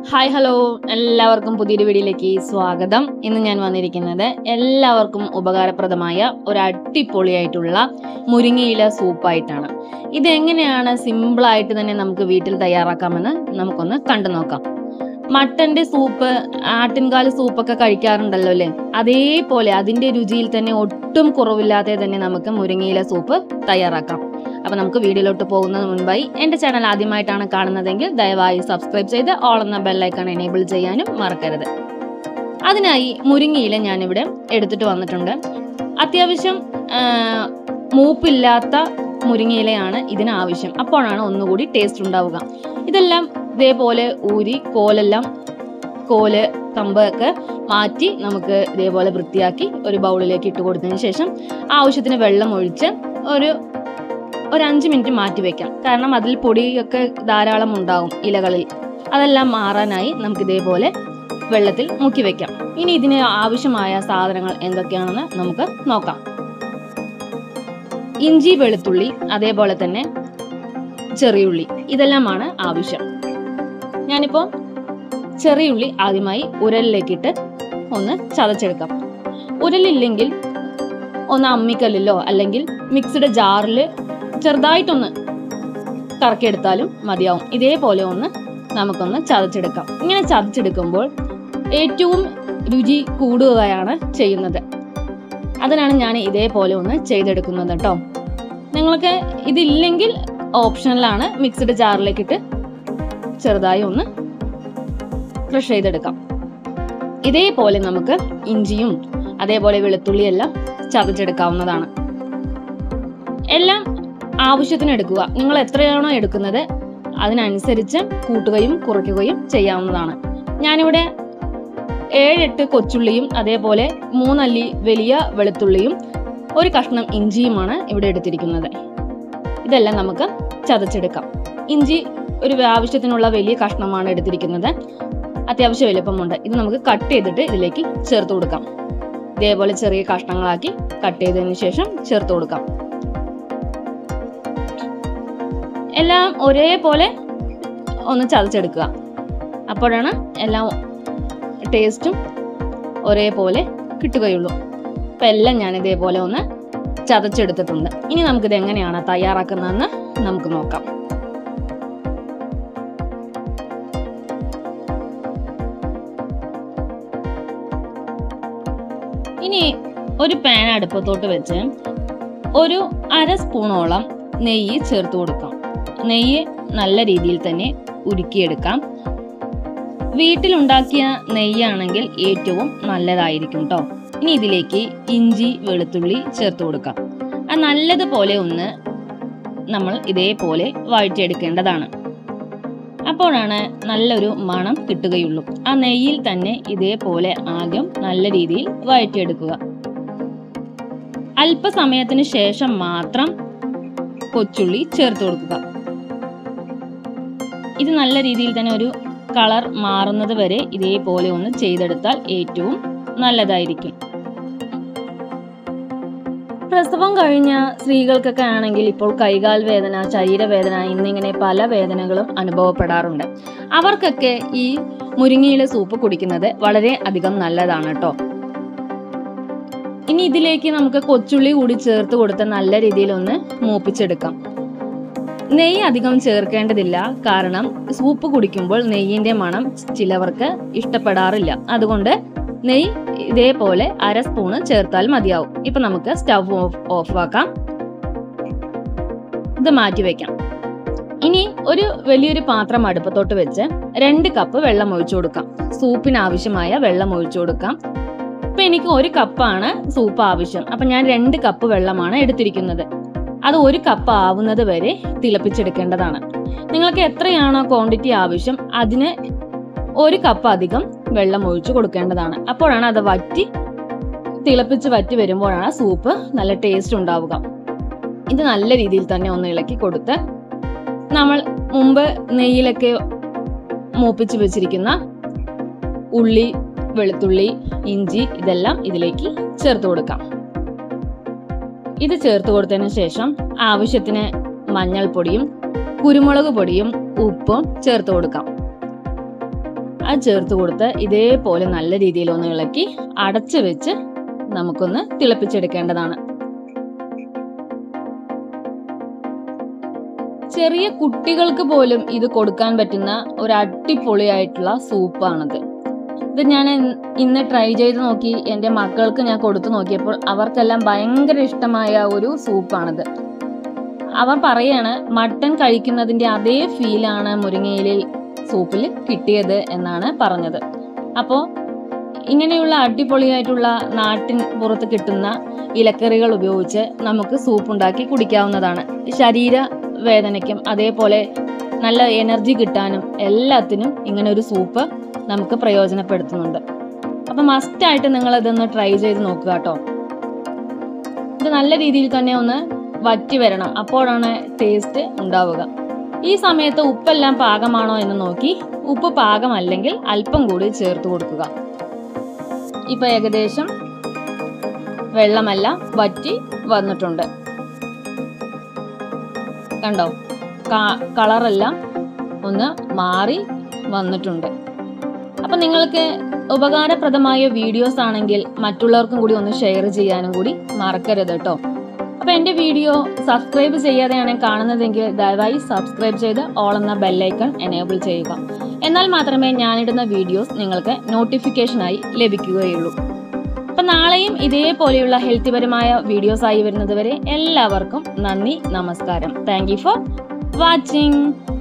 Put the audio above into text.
Hi hello എല്ലാവർക്കും പുതിയൊരു വീഡിയോയിലേക്ക് സ്വാഗതം. ഇന്ന് ഞാൻ വന്നിരിക്കുന്നത് എല്ലാവർക്കും ഉപകാരപ്രദമായ ഒരു അടിപൊളിയായിട്ടുള്ള മുരിങ്ങയില സൂപ്പായിട്ടാണ്. ഇതെങ്ങനെയാണ് സിമ്പിളായിട്ട് തന്നെ നമുക്ക് വീട്ടിൽ തയ്യാറാക്കാമെന്ന് നമുക്കൊന്ന് കണ്ടു നോക്കാം. മട്ടന്റെ സൂപ്പ്, ആട്ടിൻകാല് സൂപ്പൊക്കെ കഴിക്കാറുണ്ടല്ലോ അല്ലേ? അതേപോലെ അതിന്റെ രുചിയിൽ തന്നെ ഒട്ടും കുറവില്ലാതെ തന്നെ നമുക്ക് മുരിങ്ങയില സൂപ്പ് തയ്യാറാക്കാം. അപ്പൊ നമുക്ക് വീഡിയോയിലോട്ട് പോകുന്നതിന് മുൻപായി എന്റെ ചാനൽ ആദ്യമായിട്ടാണ് കാണുന്നതെങ്കിൽ ദയവായി സബ്സ്ക്രൈബ് ചെയ്ത് ഓൾ എന്ന ബെല്ലൈക്കൺ എനേബിൾ ചെയ്യാനും മറക്കരുത്. അതിനായി മുരിങ്ങയില ഞാനിവിടെ എടുത്തിട്ട് വന്നിട്ടുണ്ട്. അത്യാവശ്യം മൂപ്പില്ലാത്ത മുരിങ്ങയിലയാണ് ഇതിന് ആവശ്യം. അപ്പോഴാണ് ഒന്നുകൂടി ടേസ്റ്റ് ഉണ്ടാവുക. ഇതെല്ലാം ഇതേപോലെ ഊരി കോല് കമ്പ് ഒക്കെ മാറ്റി നമുക്ക് ഇതേപോലെ വൃത്തിയാക്കി ഒരു ബൗളിലേക്ക് ഇട്ട് കൊടുത്തതിന് ശേഷം ആവശ്യത്തിന് വെള്ളം ഒഴിച്ച് ഒരു 5 മിനിറ്റ് മാറ്റി വെക്കാം. കാരണം അതിൽ പൊടിയൊക്കെ ധാരാളം ഉണ്ടാവും ഇലകളിൽ. അതെല്ലാം മാറാനായി നമുക്ക് ഇതേപോലെ വെള്ളത്തിൽ മുക്കി വെക്കാം. ഇനി ഇതിന് ആവശ്യമായ സാധനങ്ങൾ എന്തൊക്കെയാണെന്ന് നമുക്ക് നോക്കാം. ഇഞ്ചി, വെളുത്തുള്ളി, അതേപോലെ തന്നെ ചെറിയുള്ളി, ഇതെല്ലാമാണ് ആവശ്യം. ഞാനിപ്പോൾ ചെറിയുള്ളി ആദ്യമായി ഉരലിലേക്കിട്ട് ഒന്ന് ചതച്ചെടുക്കാം. ഉരലില്ലെങ്കിൽ ഒന്ന് അമ്മിക്കല്ലിലോ അല്ലെങ്കിൽ മിക്സിയുടെ ജാറിൽ ചെറുതായിട്ടൊന്ന് കറക്കിയെടുത്താലും മതിയാവും. ഇതേപോലെ നമുക്കൊന്ന് ചതച്ചെടുക്കാം. ഇങ്ങനെ ചതച്ചെടുക്കുമ്പോൾ ഏറ്റവും രുചി കൂടുകയാണ് ചെയ്യുന്നത്. അതിനാണ് ഞാൻ ഇതേപോലെ ഒന്ന് ചെയ്തെടുക്കുന്നത് കേട്ടോ. നിങ്ങൾക്ക് ഇതില്ലെങ്കിൽ ഓപ്ഷണലാണ്, മിക്സിയുടെ ജാറിലേക്കിട്ട് ചെറുതായി ഒന്ന് ക്രഷ് ചെയ്തെടുക്കാം. ഇതേപോലെ നമുക്ക് ഇഞ്ചിയും അതേപോലെ വെളുത്തുള്ളിയെല്ലാം ചതച്ചെടുക്കാവുന്നതാണ്. എല്ലാം ആവശ്യത്തിന് എടുക്കുക. നിങ്ങൾ എത്രയാണോ എടുക്കുന്നത് അതിനനുസരിച്ച് കൂട്ടുകയും കുറയ്ക്കുകയും ചെയ്യാവുന്നതാണ്. ഞാനിവിടെ 7-8 കൊച്ചുള്ളിയും അതേപോലെ 3 അല്ലി വലിയ വെളുത്തുള്ളിയും ഒരു കഷ്ണം ഇഞ്ചിയുമാണ് ഇവിടെ എടുത്തിരിക്കുന്നത്. ഇതെല്ലാം നമുക്ക് ചതച്ചെടുക്കാം. ഇഞ്ചി ഒരു ആവശ്യത്തിനുള്ള വലിയ കഷ്ണമാണ് എടുത്തിരിക്കുന്നത്. അത്യാവശ്യം വലുപ്പമുണ്ട്. ഇത് നമുക്ക് കട്ട് ചെയ്തിട്ട് ഇതിലേക്ക് ചേർത്ത് കൊടുക്കാം. ഇതേപോലെ ചെറിയ കഷ്ണങ്ങളാക്കി കട്ട് ചെയ്തതിന് ശേഷം ചേർത്ത് കൊടുക്കാം. എല്ലാം ഒരേപോലെ ഒന്ന് ചതച്ചെടുക്കുക. അപ്പോഴാണ് എല്ലാം ടേസ്റ്റും ഒരേപോലെ കിട്ടുകയുള്ളൂ. അപ്പം എല്ലാം ഞാൻ ഇതേപോലെ ഒന്ന് ചതച്ചെടുത്തിട്ടുണ്ട്. ഇനി നമുക്കിത് എങ്ങനെയാണ് തയ്യാറാക്കുന്നതെന്ന് നമുക്ക് നോക്കാം. ഇനി ഒരു പാൻ അടുപ്പത്തോട്ട് വെച്ച് ഒരു 1/2 സ്പൂണോളം നെയ്യ് ചേർത്ത് കൊടുക്കാം. നെയ്യ് നല്ല രീതിയിൽ തന്നെ ഉരുക്കിയെടുക്കാം. വീട്ടിലുണ്ടാക്കിയ നെയ്യാണെങ്കിൽ ഏറ്റവും നല്ലതായിരിക്കും കേട്ടോ. ഇനി ഇതിലേക്ക് ഇഞ്ചി, വെളുത്തുള്ളി ചേർത്ത് കൊടുക്കാം. അത് നല്ലതുപോലെ നമ്മൾ ഇതേപോലെ വഴറ്റിയെടുക്കേണ്ടതാണ്. അപ്പോഴാണ് നല്ലൊരു മണം കിട്ടുകയുള്ളൂ. ആ നെയ്യിൽ തന്നെ ഇതേപോലെ ആദ്യം നല്ല രീതിയിൽ വഴറ്റിയെടുക്കുക. അല്പസമയത്തിന് ശേഷം മാത്രം കൊച്ചുള്ളി ചേർത്ത് കൊടുക്കുക. ഇത് നല്ല രീതിയിൽ തന്നെ ഒരു കളർ മാറുന്നത് വരെ ഇതേപോലെ ചെയ്തെടുത്താൽ ഏറ്റവും നല്ലതായിരിക്കും. പ്രസവം കഴിഞ്ഞ സ്ത്രീകൾക്കൊക്കെ ആണെങ്കിൽ ഇപ്പോൾ കൈകാൽ വേദന, ശരീരവേദന എന്നിങ്ങനെ പല വേദനകളും അനുഭവപ്പെടാറുണ്ട്. അവർക്കൊക്കെ ഈ മുരിങ്ങയില സൂപ്പ് കുടിക്കുന്നത് വളരെ അധികം നല്ലതാണ് കേട്ടോ. ഇനി ഇതിലേക്ക് നമുക്ക് കൊച്ചുള്ളി കൂടി ചേർത്ത് കൊടുത്ത് നല്ല രീതിയിൽ മൂപ്പിച്ചെടുക്കാം. നെയ്യ് അധികം ചേർക്കേണ്ടതില്ല. കാരണം സൂപ്പ് കുടിക്കുമ്പോൾ നെയ്യിന്റെ മണം ചിലവർക്ക് ഇഷ്ടപ്പെടാറില്ല. അതുകൊണ്ട് നെയ്യ് ഇതേപോലെ 1/2 സ്പൂണ് ചേർത്താൽ മതിയാവും. ഇപ്പൊ നമുക്ക് സ്റ്റവ് ഓഫ് ആക്കാം. ഇത് മാറ്റി വെക്കാം. ഇനി ഒരു വലിയൊരു പാത്രം അടുപ്പത്തോട്ട് വെച്ച് 2 കപ്പ് വെള്ളം ഒഴിച്ചു കൊടുക്കാം. സൂപ്പിന് ആവശ്യമായ വെള്ളം ഒഴിച്ചു കൊടുക്കാം. ഇപ്പൊ എനിക്ക് 1 കപ്പാണ് സൂപ്പ് ആവശ്യം. അപ്പൊ ഞാൻ 2 കപ്പ് വെള്ളമാണ് എടുത്തിരിക്കുന്നത്. അത് 1 കപ്പ് ആവുന്നത് വരെ തിളപ്പിച്ചെടുക്കേണ്ടതാണ്. നിങ്ങൾക്ക് എത്രയാണോ ക്വാണ്ടിറ്റി ആവശ്യം അതിന് 1 കപ്പ് അധികം വെള്ളം ഒഴിച്ചു കൊടുക്കേണ്ടതാണ്. അപ്പോഴാണ് അത് തിളപ്പിച്ച് വറ്റി വരുമ്പോഴാണ് സൂപ്പ് നല്ല ടേസ്റ്റ് ഉണ്ടാവുക. ഇത് നല്ല രീതിയിൽ തന്നെ ഇളക്കി കൊടുത്ത് നമ്മൾ മുമ്പ് നെയ്യിലൊക്കെ മൂപ്പിച്ച് വെച്ചിരിക്കുന്ന ഉള്ളി, വെളുത്തുള്ളി, ഇഞ്ചി ഇതെല്ലാം ഇതിലേക്ക് ചേർത്ത് കൊടുക്കാം. ഇത് ചേർത്ത് കൊടുത്തതിന് ശേഷം ആവശ്യത്തിന് മഞ്ഞൾപ്പൊടിയും കുരുമുളക് പൊടിയും ഉപ്പും ചേർത്ത് കൊടുക്കാം. അത് ചേർത്ത് കൊടുത്ത് ഇതേപോലെ നല്ല രീതിയിൽ ഒന്ന് ഇളക്കി അടച്ചു വെച്ച് നമുക്കൊന്ന് തിളപ്പിച്ചെടുക്കേണ്ടതാണ്. ചെറിയ കുട്ടികൾക്ക് പോലും ഇത് കൊടുക്കാൻ പറ്റുന്ന ഒരു അടിപൊളിയായിട്ടുള്ള സൂപ്പാണിത്. ഇത് ഞാൻ ഇന്ന് ട്രൈ ചെയ്ത് നോക്കി. എൻ്റെ മക്കൾക്ക് ഞാൻ കൊടുത്തു നോക്കിയപ്പോൾ അവർക്കെല്ലാം ഭയങ്കര ഇഷ്ടമായ ഒരു സൂപ്പാണിത്. അവർ പറയാണ് മട്ടൺ കഴിക്കുന്നതിൻ്റെ അതേ ഫീലാണ് മുരിങ്ങയില സൂപ്പിൽ കിട്ടിയത് എന്നാണ് പറഞ്ഞത്. അപ്പോൾ ഇങ്ങനെയുള്ള അടിപൊളിയായിട്ടുള്ള നാട്ടിൻ പുറത്ത് കിട്ടുന്ന ഇലക്കറികൾ ഉപയോഗിച്ച് നമുക്ക് സൂപ്പ് ഉണ്ടാക്കി കുടിക്കാവുന്നതാണ്. ശരീര വേദനയ്ക്കും അതേപോലെ നല്ല എനർജി കിട്ടാനും എല്ലാത്തിനും ഇങ്ങനെ ഒരു സൂപ്പ് നമുക്ക് പ്രയോജനപ്പെടുത്തുന്നുണ്ട്. അപ്പം മസ്റ്റായിട്ട് നിങ്ങൾ ഇതൊന്ന് ട്രൈ ചെയ്ത് നോക്കുക കേട്ടോ. ഇത് നല്ല രീതിയിൽ തന്നെ ഒന്ന് വറ്റി വരണം, അപ്പോഴാണ് ടേസ്റ്റ് ഉണ്ടാവുക. ഈ സമയത്ത് ഉപ്പെല്ലാം പാകമാണോ എന്ന് നോക്കി ഉപ്പ് പാകമല്ലെങ്കിൽ അല്പം കൂടി ചേർത്ത് കൊടുക്കുക. ഇപ്പൊ ഏകദേശം വെള്ളമെല്ലാം വറ്റി വന്നിട്ടുണ്ട്. കണ്ടോ, കളറെല്ലാം ഒന്ന് മാറി വന്നിട്ടുണ്ട്. അപ്പം നിങ്ങൾക്ക് ഉപകാരപ്രദമായ വീഡിയോസ് ആണെങ്കിൽ മറ്റുള്ളവർക്കും കൂടി ഒന്ന് ഷെയർ ചെയ്യാനും കൂടി മറക്കരുത് കേട്ടോ. അപ്പം എൻ്റെ വീഡിയോ സബ്സ്ക്രൈബ് ചെയ്യാതെയാണ് കാണുന്നതെങ്കിൽ ദയവായി സബ്സ്ക്രൈബ് ചെയ്ത് ഓൾ എന്ന ബെല്ലൈക്കൺ എനേബിൾ ചെയ്യുക. എന്നാൽ മാത്രമേ ഞാനിടുന്ന വീഡിയോസ് നിങ്ങൾക്ക് നോട്ടിഫിക്കേഷനായി ലഭിക്കുകയുള്ളൂ. അപ്പം നാളെയും ഇതേപോലെയുള്ള ഹെൽത്തിപരമായ വീഡിയോസ് ആയി വരുന്നത് വരെ എല്ലാവർക്കും നന്ദി, നമസ്കാരം. Thank you for watching.